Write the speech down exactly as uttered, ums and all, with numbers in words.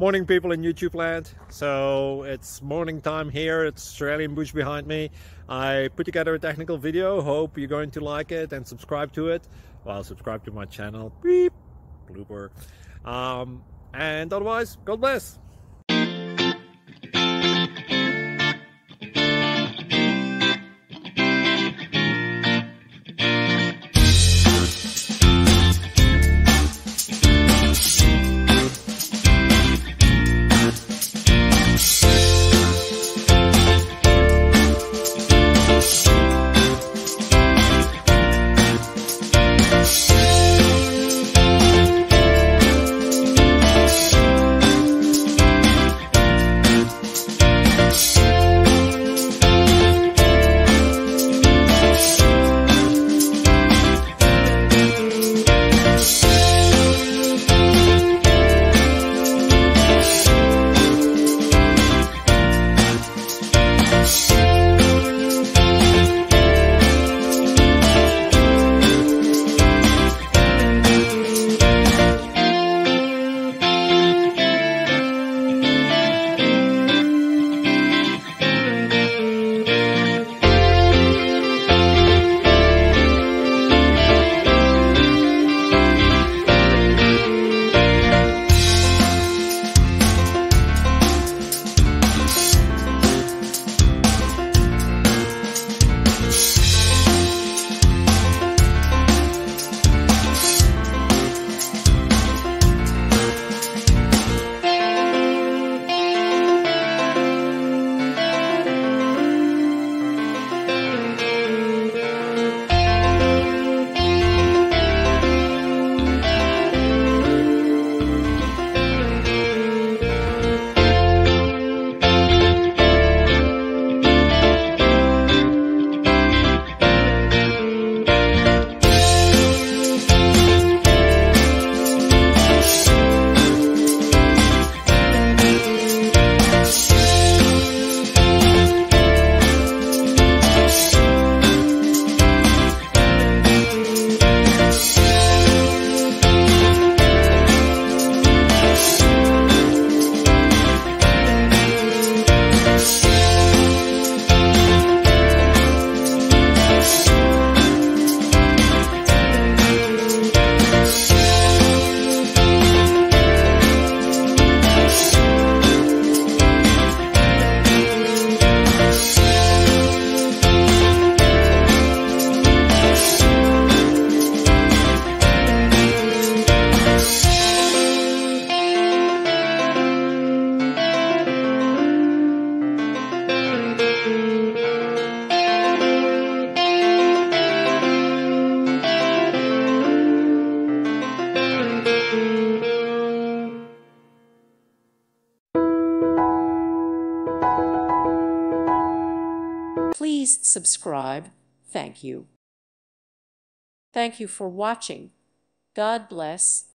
Morning, people in YouTube land. So it's morning time here. It's Australian bush behind me. I put together a technical video. Hope you're going to like it and subscribe to it. Well, subscribe to my channel. Beep. Blooper. Um, and otherwise, God bless. Please subscribe. Thank you. Thank you for watching. God bless.